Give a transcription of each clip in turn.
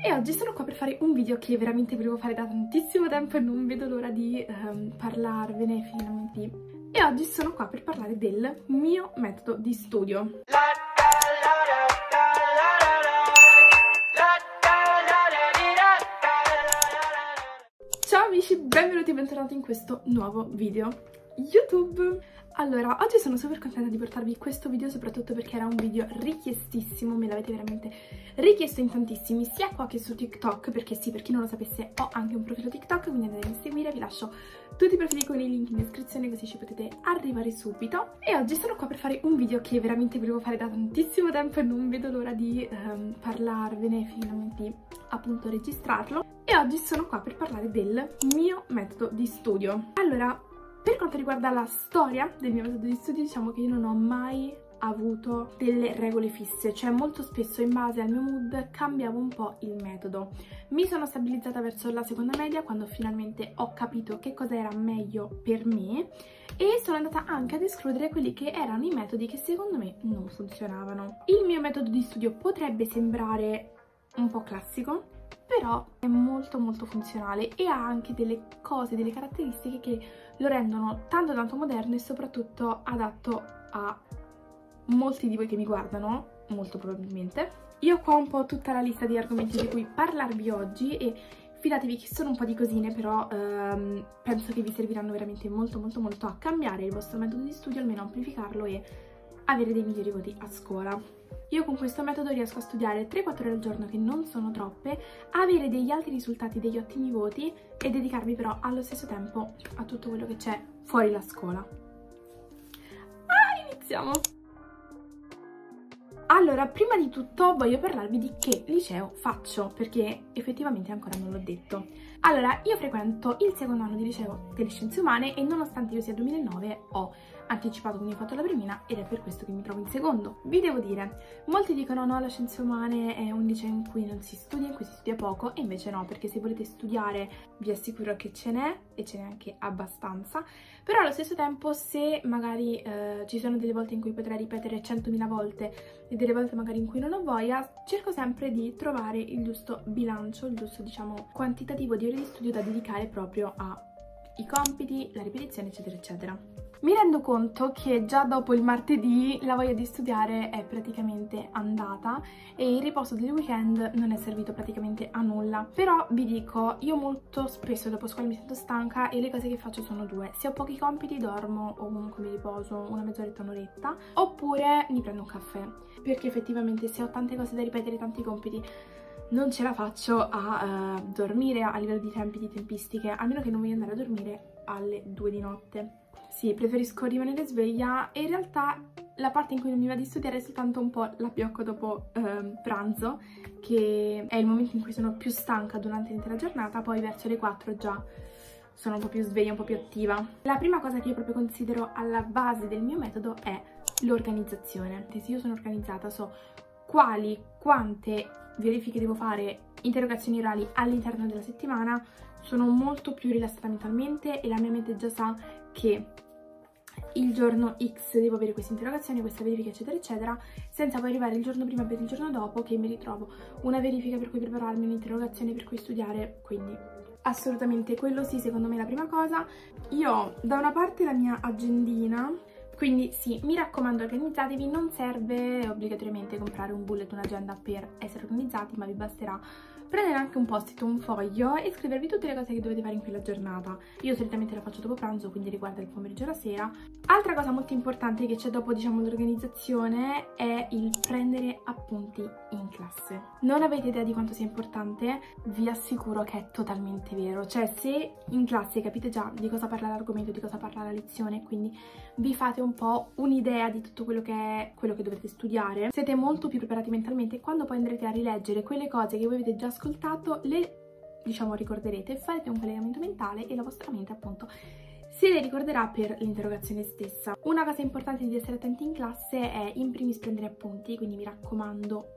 E oggi sono qua per fare un video che veramente volevo fare da tantissimo tempo e non vedo l'ora di parlarvene finalmente. E oggi sono qua per parlare del mio metodo di studio. Ciao amici, benvenuti e bentornati in questo nuovo video YouTube. Allora, oggi sono super contenta di portarvi questo video, soprattutto perché era un video richiestissimo, me l'avete veramente richiesto in tantissimi, sia qua che su TikTok, perché sì, per chi non lo sapesse ho anche un profilo TikTok, quindi andate a seguire, vi lascio tutti i profili con i link in descrizione così ci potete arrivare subito. E oggi sono qua per fare un video che veramente volevo fare da tantissimo tempo e non vedo l'ora di parlarvene, finalmente appunto registrarlo. E oggi sono qua per parlare del mio metodo di studio. Allora, per quanto riguarda la storia del mio metodo di studio, diciamo che io non ho mai avuto delle regole fisse, cioè molto spesso in base al mio mood cambiavo un po' il metodo. Mi sono stabilizzata verso la seconda media quando finalmente ho capito che cosa era meglio per me e sono andata anche ad escludere quelli che erano i metodi che secondo me non funzionavano. Il mio metodo di studio potrebbe sembrare un po' classico, però è molto funzionale e ha anche delle cose, delle caratteristiche che lo rendono tanto moderno e soprattutto adatto a molti di voi che mi guardano, molto probabilmente. Io ho qua un po' tutta la lista di argomenti di cui parlarvi oggi e fidatevi che sono un po' di cosine, però penso che vi serviranno veramente molto a cambiare il vostro metodo di studio, almeno amplificarlo e avere dei migliori voti a scuola. Io con questo metodo riesco a studiare 3-4 ore al giorno, che non sono troppe, avere degli altri risultati, degli ottimi voti e dedicarmi però allo stesso tempo a tutto quello che c'è fuori la scuola. Iniziamo! Allora, prima di tutto voglio parlarvi di che liceo faccio, perché effettivamente ancora non l'ho detto. Allora, io frequento il secondo anno di liceo delle scienze umane e nonostante io sia 2009 ho anticipato, quindi ho fatto la primina ed è per questo che mi trovo in secondo. Vi devo dire, molti dicono no, la scienze umane è un liceo in cui non si studia, in cui si studia poco, e invece no, perché se volete studiare vi assicuro che ce n'è e ce n'è anche abbastanza, però allo stesso tempo se magari ci sono delle volte in cui potrei ripetere 100.000 volte e delle volte magari in cui non ho voglia, cerco sempre di trovare il giusto bilancio, il giusto, diciamo, quantitativo di ore di studio da dedicare proprio ai compiti, la ripetizione, eccetera. Mi rendo conto che già dopo il martedì la voglia di studiare è praticamente andata e il riposo del weekend non è servito praticamente a nulla. Però vi dico, io molto spesso dopo scuola mi sento stanca e le cose che faccio sono due: se ho pochi compiti dormo o comunque mi riposo una mezz'oretta, un'oretta, oppure mi prendo un caffè, perché effettivamente se ho tante cose da ripetere, tanti compiti, non ce la faccio a dormire a livello di tempi, di tempistiche, a meno che non voglio andare a dormire alle 2 di notte. Sì, preferisco rimanere sveglia e in realtà la parte in cui non mi va di studiare è soltanto un po' la blocco dopo pranzo, che è il momento in cui sono più stanca durante l'intera giornata, poi verso le 4 già sono un po' più sveglia, un po' più attiva. La prima cosa che io proprio considero alla base del mio metodo è l'organizzazione. Se io sono organizzata, so quali, quante verifiche devo fare, interrogazioni orali all'interno della settimana, sono molto più rilassata mentalmente e la mia mente già sa che il giorno X devo avere questa interrogazione, questa verifica, eccetera, senza poi arrivare il giorno prima per il giorno dopo che mi ritrovo una verifica per cui prepararmi, un'interrogazione per cui studiare. Quindi assolutamente quello sì, secondo me è la prima cosa. Io ho da una parte la mia agendina, quindi sì, mi raccomando, organizzatevi, non serve obbligatoriamente comprare un bullet, un'agenda per essere organizzati, ma vi basterà prendere anche un post-it, un foglio e scrivervi tutte le cose che dovete fare in quella giornata. Io solitamente la faccio dopo pranzo, quindi riguarda il pomeriggio e la sera. Altra cosa molto importante che c'è dopo, diciamo, l'organizzazione è il prendere appunti in classe. Non avete idea di quanto sia importante, vi assicuro che è totalmente vero. Cioè, se in classe capite già di cosa parla l'argomento, di cosa parla la lezione, quindi vi fate un po' un'idea di tutto quello che è quello che dovrete studiare, siete molto più preparati mentalmente e quando poi andrete a rileggere quelle cose che voi avete già ascoltato, le, diciamo, ricorderete, farete un collegamento mentale e la vostra mente appunto se le ricorderà per l'interrogazione stessa. Una cosa importante di essere attenti in classe è in primis prendere appunti, quindi mi raccomando,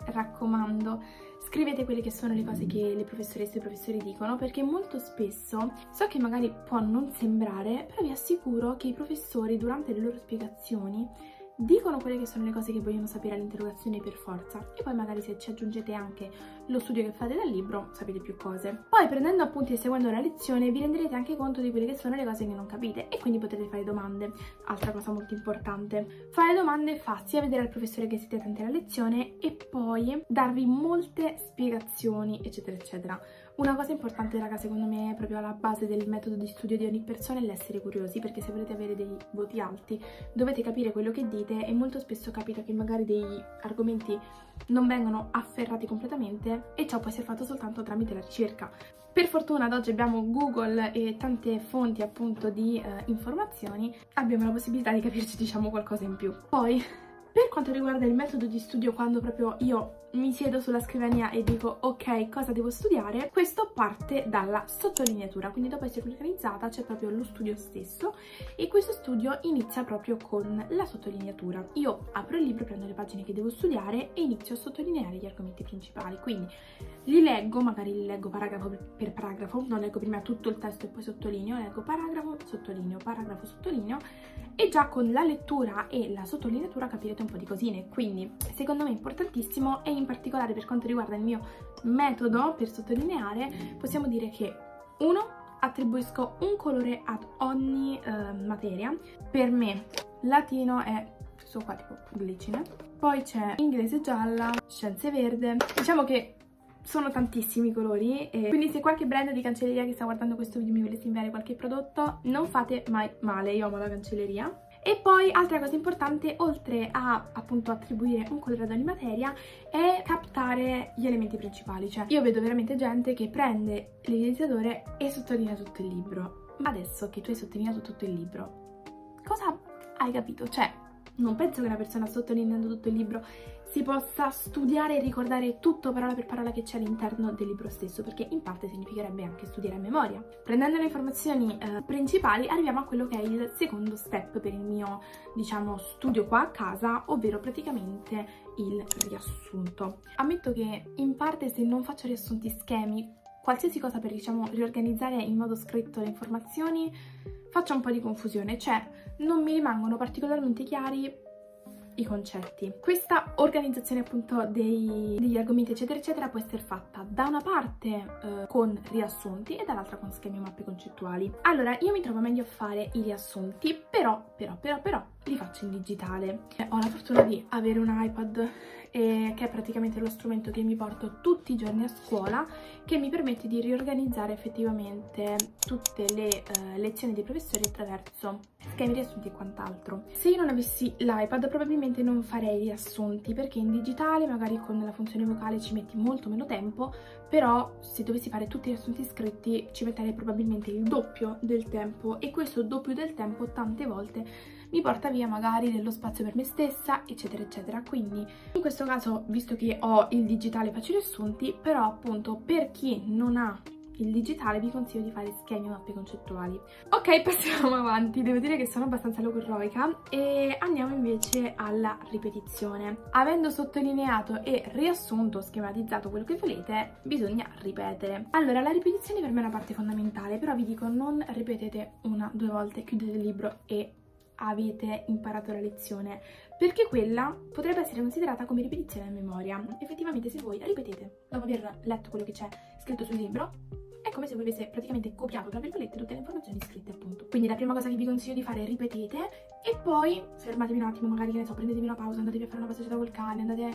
scrivete quelle che sono le cose che le professoresse e i professori dicono, perché molto spesso, so che magari può non sembrare, però vi assicuro che i professori durante le loro spiegazioni dicono quelle che sono le cose che vogliono sapere all'interrogazione per forza, e poi magari se ci aggiungete anche lo studio che fate dal libro sapete più cose. Poi prendendo appunti e seguendo la lezione vi renderete anche conto di quelle che sono le cose che non capite e quindi potete fare domande. Altra cosa molto importante, fare domande fa sia vedere al professore che siete attenti alla lezione e poi darvi molte spiegazioni eccetera eccetera. Una cosa importante raga, secondo me, proprio alla base del metodo di studio di ogni persona è l'essere curiosi, perché se volete avere dei voti alti dovete capire quello che dite e molto spesso capita che magari degli argomenti non vengono afferrati completamente e ciò può essere fatto soltanto tramite la ricerca. Per fortuna ad oggi abbiamo Google e tante fonti appunto di informazioni, abbiamo la possibilità di capirci diciamo qualcosa in più. Poi per quanto riguarda il metodo di studio, quando proprio io mi siedo sulla scrivania e dico ok, cosa devo studiare, questo parte dalla sottolineatura, quindi dopo essere organizzata c'è proprio lo studio stesso e questo studio inizia proprio con la sottolineatura. Io apro il libro, prendo le pagine che devo studiare e inizio a sottolineare gli argomenti principali, quindi li leggo, magari li leggo paragrafo per paragrafo, non leggo prima tutto il testo e poi sottolineo, leggo paragrafo, sottolineo e già con la lettura e la sottolineatura capirete un po' di cosine. Quindi secondo me importantissimo, e in particolare per quanto riguarda il mio metodo per sottolineare, possiamo dire che 1. Attribuisco un colore ad ogni materia. Per me latino è questo qua tipo glicine, poi c'è inglese gialla, scienze verde, diciamo che sono tantissimi colori e quindi se qualche brand di cancelleria che sta guardando questo video mi volesse inviare qualche prodotto, non fate mai male, io amo la cancelleria. E poi altra cosa importante, oltre a appunto attribuire un colore ad ogni materia, è captare gli elementi principali. Cioè io vedo veramente gente che prende l'evidenziatore e sottolinea tutto il libro. Ma adesso che tu hai sottolineato tutto il libro, cosa hai capito? Cioè non penso che una persona sottolineando tutto il libro si possa studiare e ricordare tutto parola per parola che c'è all'interno del libro stesso, perché in parte significherebbe anche studiare a memoria. Prendendo le informazioni principali arriviamo a quello che è il secondo step per il mio, diciamo, studio qua a casa, ovvero praticamente il riassunto. Ammetto che in parte se non faccio riassunti, schemi, qualsiasi cosa per, diciamo, riorganizzare in modo scritto le informazioni, faccio un po' di confusione, cioè non mi rimangono particolarmente chiari i concetti. Questa organizzazione appunto degli argomenti eccetera eccetera può essere fatta da una parte con riassunti e dall'altra con schemi e mappe concettuali. Allora io mi trovo meglio a fare i riassunti, però li faccio in digitale. Ho la fortuna di avere un iPad che è praticamente lo strumento che mi porto tutti i giorni a scuola, che mi permette di riorganizzare effettivamente tutte le lezioni dei professori attraverso schemi, riassunti e quant'altro. Se io non avessi l'iPad probabilmente non farei riassunti, perché in digitale magari con la funzione vocale ci metti molto meno tempo, però se dovessi fare tutti i riassunti scritti ci metterei probabilmente il doppio del tempo e questo doppio del tempo tante volte mi porta via magari dello spazio per me stessa eccetera eccetera. Quindi in questo caso, visto che ho il digitale, faccio i riassunti, però appunto per chi non ha il digitale vi consiglio di fare schemi e mappe concettuali. Ok, passiamo avanti. Devo dire che sono abbastanza logorroica e andiamo invece alla ripetizione. Avendo sottolineato e riassunto, schematizzato quello che volete, bisogna ripetere. Allora, la ripetizione per me è una parte fondamentale, però vi dico non ripetete una, due volte, chiudete il libro e avete imparato la lezione, perché quella potrebbe essere considerata come ripetizione a memoria. Effettivamente se voi ripetete dopo aver letto quello che c'è scritto sul libro, è come se voi aveste praticamente copiato tra virgolette tutte le informazioni scritte appunto. Quindi la prima cosa che vi consiglio di fare è ripetete e poi fermatevi un attimo, magari che ne so, prendetevi una pausa, andatevi a fare una passeggiata col cane, andate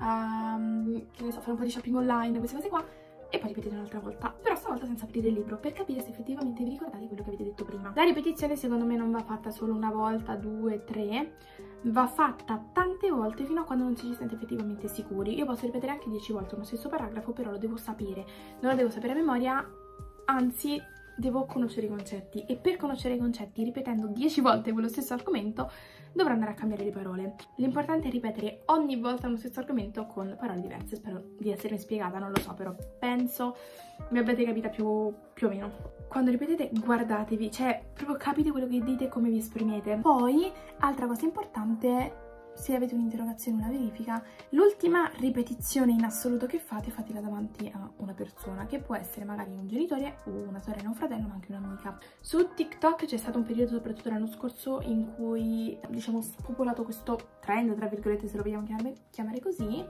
a che ne so, fare un po' di shopping online, queste cose qua, e poi ripetete un'altra volta, però stavolta senza aprire il libro, per capire se effettivamente vi ricordate quello che avete detto prima. La ripetizione secondo me non va fatta solo una volta, due, tre, va fatta tante volte fino a quando non ci sente effettivamente sicuri. Io posso ripetere anche 10 volte uno stesso paragrafo, però lo devo sapere, non lo devo sapere a memoria, anzi devo conoscere i concetti, e per conoscere i concetti, ripetendo 10 volte quello stesso argomento, dovrò andare a cambiare le parole. L'importante è ripetere ogni volta lo stesso argomento con parole diverse. Spero di essermi spiegata, non lo so, però penso mi abbiate capita più o meno. Quando ripetete guardatevi, cioè proprio capite quello che dite e come vi esprimete. Poi, altra cosa importante, se avete un'interrogazione, una verifica, l'ultima ripetizione in assoluto che fate, fatela davanti a una persona, che può essere magari un genitore o una sorella, un fratello, ma anche un'amica. Su TikTok c'è stato un periodo, soprattutto l'anno scorso, in cui, diciamo, spopolato questo trend, tra virgolette, se lo vogliamo chiamare così,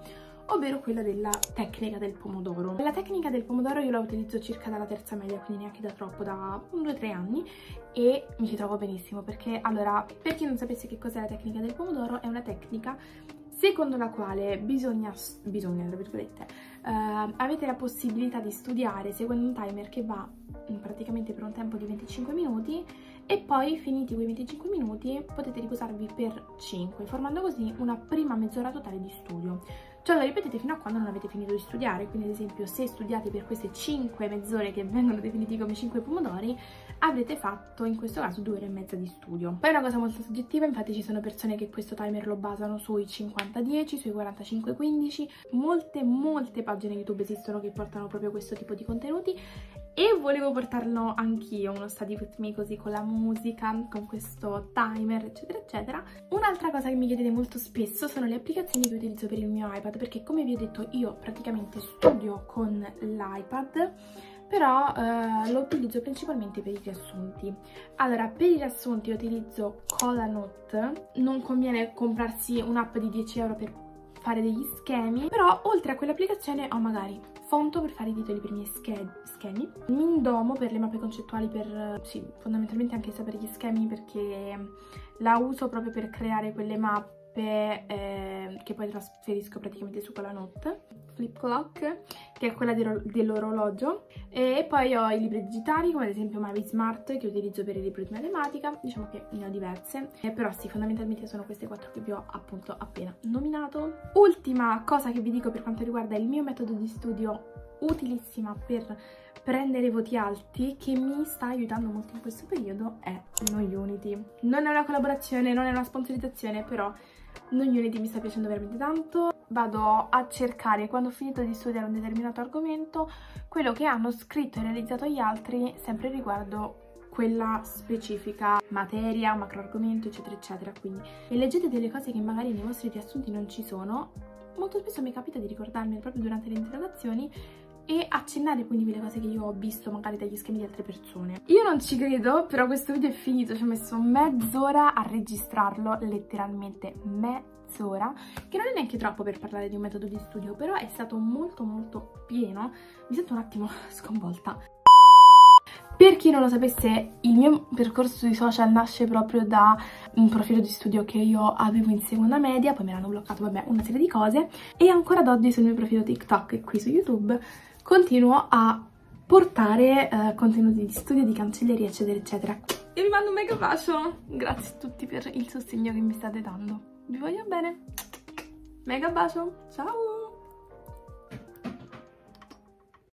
ovvero quella della tecnica del pomodoro. La tecnica del pomodoro io la utilizzo circa dalla terza media, quindi neanche da troppo, da 2-3 anni, e mi ci trovo benissimo perché, allora, per chi non sapesse che cos'è la tecnica del pomodoro, è una tecnica secondo la quale bisogna tra virgolette, avete la possibilità di studiare seguendo un timer che va praticamente per un tempo di 25 minuti e poi, finiti quei 25 minuti, potete riposarvi per 5, formando così una prima mezz'ora totale di studio. Cioè lo ripetete fino a quando non avete finito di studiare, quindi ad esempio se studiate per queste 5 mezz'ore che vengono definiti come 5 pomodori, avrete fatto in questo caso 2 ore e mezza di studio. Poi è una cosa molto soggettiva, infatti ci sono persone che questo timer lo basano sui 50-10, sui 45-15, molte pagine YouTube esistono che portano proprio questo tipo di contenuti e volevo portarlo anch'io, uno study with me, così con la musica, con questo timer eccetera eccetera. Un'altra cosa che mi chiedete molto spesso sono le applicazioni che utilizzo per il mio iPad, perché come vi ho detto io praticamente studio con l'iPad, però lo utilizzo principalmente per i riassunti. Allora, per i riassunti utilizzo Colanote, non conviene comprarsi un'app di 10 euro per fare degli schemi, però oltre a quell'applicazione ho magari Fonto per fare i titoli per i miei schemi, Mindomo per le mappe concettuali, per sì, fondamentalmente anche sapere gli schemi, perché la uso proprio per creare quelle mappe che poi trasferisco praticamente su Colanote, Flip Clock, che è quella dell'orologio, e poi ho i libri digitali come ad esempio Mavi Smart, che utilizzo per i libri di matematica. Diciamo che ne ho diverse, però sì, fondamentalmente sono queste 4 che vi ho appunto appena nominato. Ultima cosa che vi dico per quanto riguarda il mio metodo di studio utilissima per prendere voti alti, che mi sta aiutando molto in questo periodo, è Nounity. Non è una collaborazione, non è una sponsorizzazione, però Nounity mi sta piacendo veramente tanto. Vado a cercare, quando ho finito di studiare un determinato argomento, quello che hanno scritto e realizzato gli altri sempre riguardo quella specifica materia, macro argomento eccetera eccetera. Quindi, e leggete delle cose che magari nei vostri riassunti non ci sono. Molto spesso mi capita di ricordarmi proprio durante le interrogazioni e accennare quindi le cose che io ho visto magari dagli schemi di altre persone. Io non ci credo, però questo video è finito, ci ho messo mezz'ora a registrarlo, letteralmente mezz'ora, che non è neanche troppo per parlare di un metodo di studio, però è stato molto pieno. Mi sento un attimo sconvolta. Per chi non lo sapesse, il mio percorso sui social nasce proprio da un profilo di studio che io avevo in seconda media, poi me l'hanno bloccato, vabbè, una serie di cose, e ancora ad oggi sul mio profilo TikTok e qui su YouTube continuo a portare contenuti di studio, di cancelleria eccetera eccetera. E vi mando un mega bacio, grazie a tutti per il sostegno che mi state dando, vi voglio bene, mega bacio, ciao!